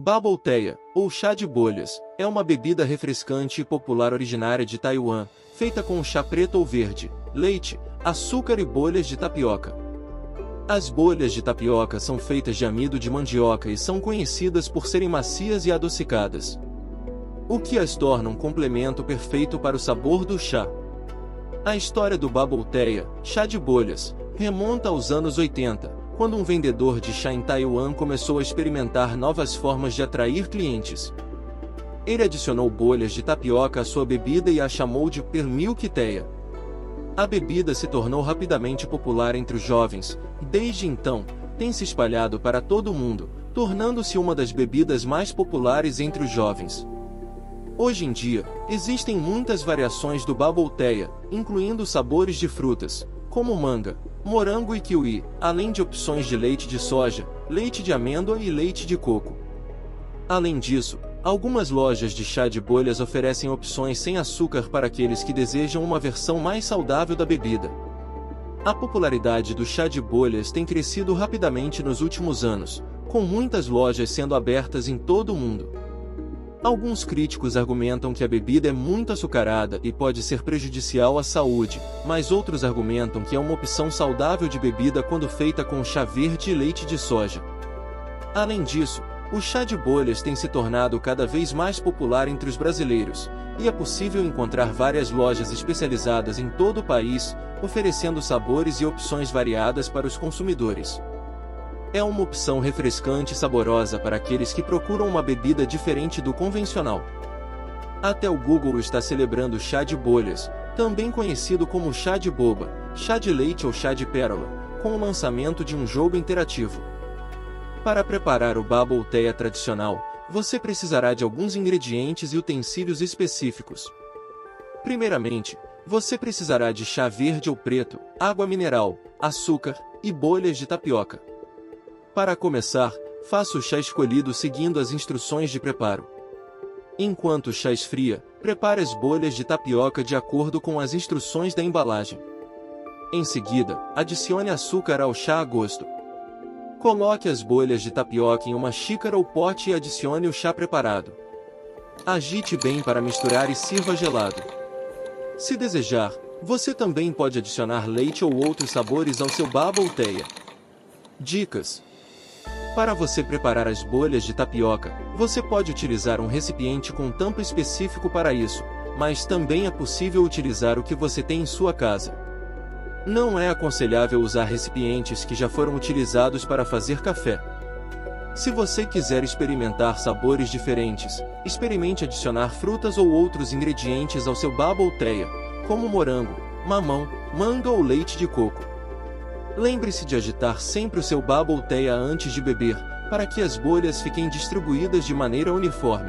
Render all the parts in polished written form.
Bubble Tea, ou chá de bolhas, é uma bebida refrescante e popular originária de Taiwan, feita com chá preto ou verde, leite, açúcar e bolhas de tapioca. As bolhas de tapioca são feitas de amido de mandioca e são conhecidas por serem macias e adocicadas, o que as torna um complemento perfeito para o sabor do chá. A história do Bubble Tea, chá de bolhas, remonta aos anos 80, quando um vendedor de chá em Taiwan começou a experimentar novas formas de atrair clientes. Ele adicionou bolhas de tapioca à sua bebida e a chamou de Pearl Milk Tea. A bebida se tornou rapidamente popular entre os jovens, e desde então, tem se espalhado para todo o mundo, tornando-se uma das bebidas mais populares entre os jovens. Hoje em dia, existem muitas variações do Bubble Tea, incluindo sabores de frutas, como manga, morango e kiwi, além de opções de leite de soja, leite de amêndoa e leite de coco. Além disso, algumas lojas de chá de bolhas oferecem opções sem açúcar para aqueles que desejam uma versão mais saudável da bebida. A popularidade do chá de bolhas tem crescido rapidamente nos últimos anos, com muitas lojas sendo abertas em todo o mundo. Alguns críticos argumentam que a bebida é muito açucarada e pode ser prejudicial à saúde, mas outros argumentam que é uma opção saudável de bebida quando feita com chá verde e leite de soja. Além disso, o chá de bolhas tem se tornado cada vez mais popular entre os brasileiros, e é possível encontrar várias lojas especializadas em todo o país, oferecendo sabores e opções variadas para os consumidores. É uma opção refrescante e saborosa para aqueles que procuram uma bebida diferente do convencional. Até o Google está celebrando o chá de bolhas, também conhecido como chá de boba, chá de leite ou chá de pérola, com o lançamento de um jogo interativo. Para preparar o Bubble Tea tradicional, você precisará de alguns ingredientes e utensílios específicos. Primeiramente, você precisará de chá verde ou preto, água mineral, açúcar e bolhas de tapioca. Para começar, faça o chá escolhido seguindo as instruções de preparo. Enquanto o chá esfria, prepare as bolhas de tapioca de acordo com as instruções da embalagem. Em seguida, adicione açúcar ao chá a gosto. Coloque as bolhas de tapioca em uma xícara ou pote e adicione o chá preparado. Agite bem para misturar e sirva gelado. Se desejar, você também pode adicionar leite ou outros sabores ao seu Bubble Tea. Dicas: para você preparar as bolhas de tapioca, você pode utilizar um recipiente com tampa específico para isso, mas também é possível utilizar o que você tem em sua casa. Não é aconselhável usar recipientes que já foram utilizados para fazer café. Se você quiser experimentar sabores diferentes, experimente adicionar frutas ou outros ingredientes ao seu Bubble Tea, como morango, mamão, manga ou leite de coco. Lembre-se de agitar sempre o seu Bubble Tea antes de beber, para que as bolhas fiquem distribuídas de maneira uniforme.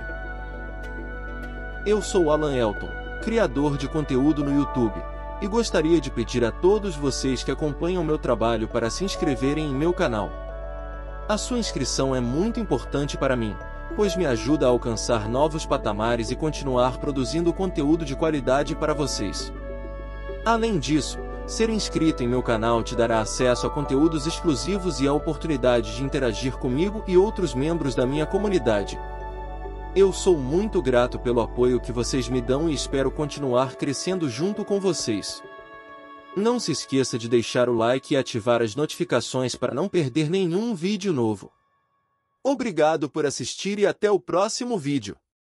Eu sou Alan Elton, criador de conteúdo no YouTube, e gostaria de pedir a todos vocês que acompanham meu trabalho para se inscreverem em meu canal. A sua inscrição é muito importante para mim, pois me ajuda a alcançar novos patamares e continuar produzindo conteúdo de qualidade para vocês. Além disso, ser inscrito em meu canal te dará acesso a conteúdos exclusivos e a oportunidade de interagir comigo e outros membros da minha comunidade. Eu sou muito grato pelo apoio que vocês me dão e espero continuar crescendo junto com vocês. Não se esqueça de deixar o like e ativar as notificações para não perder nenhum vídeo novo. Obrigado por assistir e até o próximo vídeo.